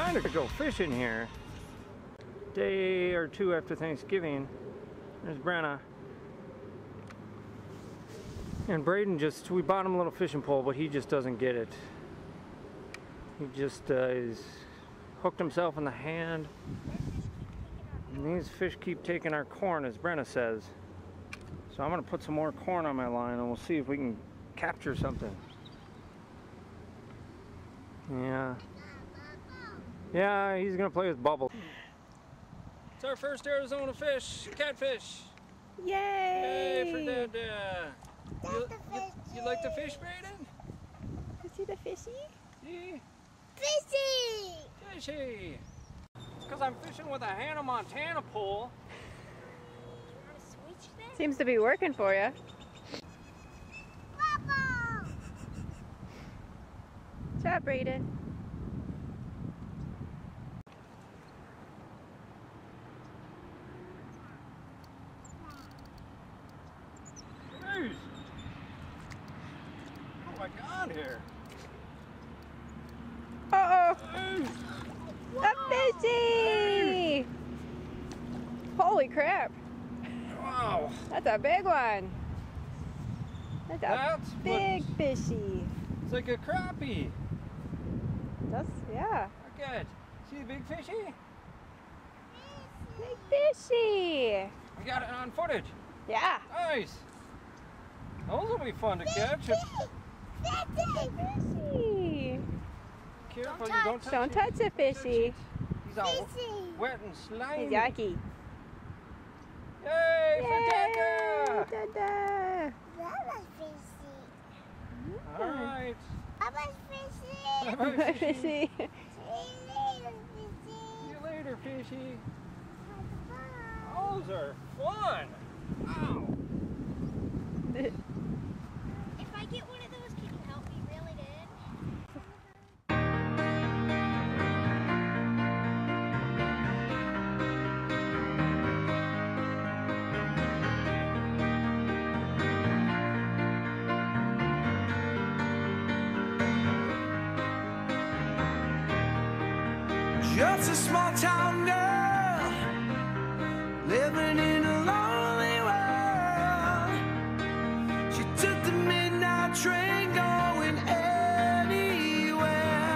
trying to go fishing here. Day or two after Thanksgiving. There's Brenna. And Braden we bought him a little fishing pole, but he just doesn't get it. He just is hooked himself in the hand. And these fish keep taking our corn, as Brenna says. So I'm gonna put some more corn on my line and we'll see if we can capture something. Yeah. Yeah, he's gonna play with bubbles. It's our first Arizona fish, catfish. Yay! Yay for Dad. You like the fish, Braden? You see the fishy? See? Fishy! Fishy! It's because I'm fishing with a Hannah Montana pole. You want to switch this? Seems to be working for you. Bubble! Good job, Braden. Oh my God, here. Uh-oh! A fishy! Holy crap! Wow! That's a big one. That's a big fishy. It's like a crappie. Yeah. Look at it. See the big fishy? Big fishy. We got it on footage. Yeah. Nice. Those will be fun to catch. Fishy. Careful, you don't touch Don't touch the fishy. He's all wet and slimy. He's yucky. Yay for Dada! Dada. That was fishy. All right. That was fishy. Bye-bye, Fishy. See you later, fishy. Bye. Those are fun. Ow. If I get one of those, can you help me reel it in? Just a small town girl living in a lonely world. She took the midnight train going anywhere.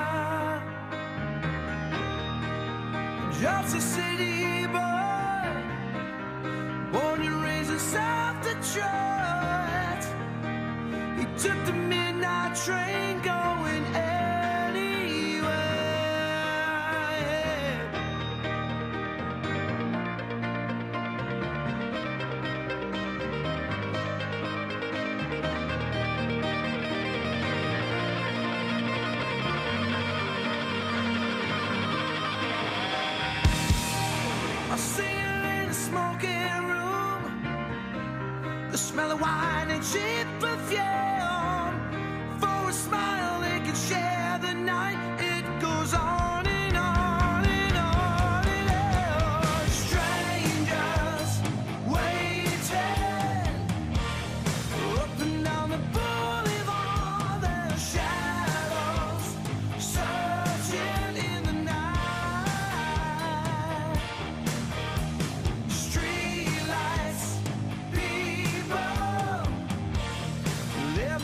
Just a city boy, born and raised in South Detroit. He took the midnight train going anywhere. I see her in a smoking room, the smell of wine and cheap perfume. For a smile they can share the night. It goes on and on and on and on. Strangers waiting up and down the boulevard. Their shadows searching in the night. Streetlights, people living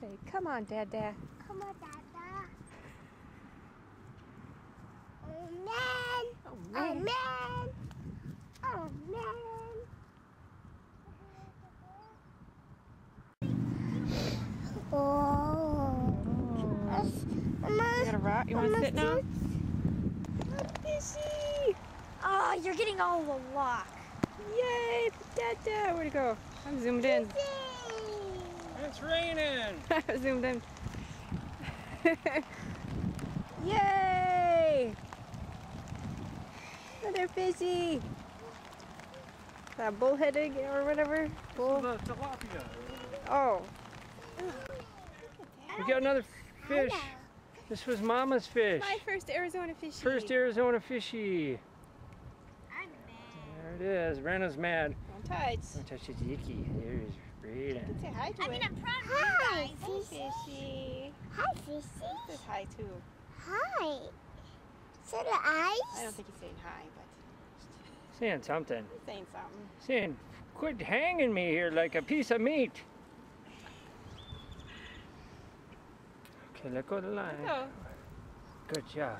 Say, come on, Dada. Come on, Dada. Oh, man. Oh, Oh, man. man. Oh, man. Oh. You got a rock? You want to sit now? Fishy! Oh, you're getting all the lock. Yay, Dada! Where'd it go? I'm zoomed in. It's raining. I zoomed in. Yay! Another fishy. That bullheaded or whatever. Bull. The tilapia. Oh. We got another fish. This was Mama's fish. My first Arizona fishy. First Arizona fishy. I'm mad. There it is. Brenna's mad. Don't touch. Don't touch his icky. There's Brayden. Say hi to I mean, it. I'm proud of Hi, you guys. fishy. Hi, Fishy. Says hi too. Hi. So do I. I don't think he's saying hi, but Saying something. he's saying something. Saying, quit hanging me here like a piece of meat. Okay, let go of the line. Oh. Good job.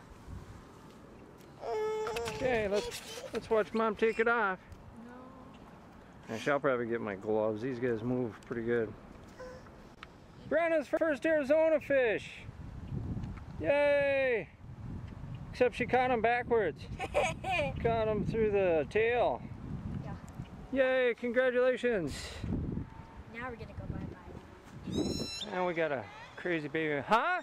Okay, let's watch Mom take it off. No. I shall probably get my gloves. These guys move pretty good. Brenna's first Arizona fish. Yay! Except she caught him backwards. Caught him through the tail. Yay, congratulations. Now we're gonna go bye-bye. And we got a crazy baby. Huh?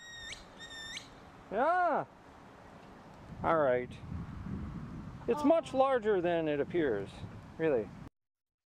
Yeah. All right. It's much larger than it appears, really.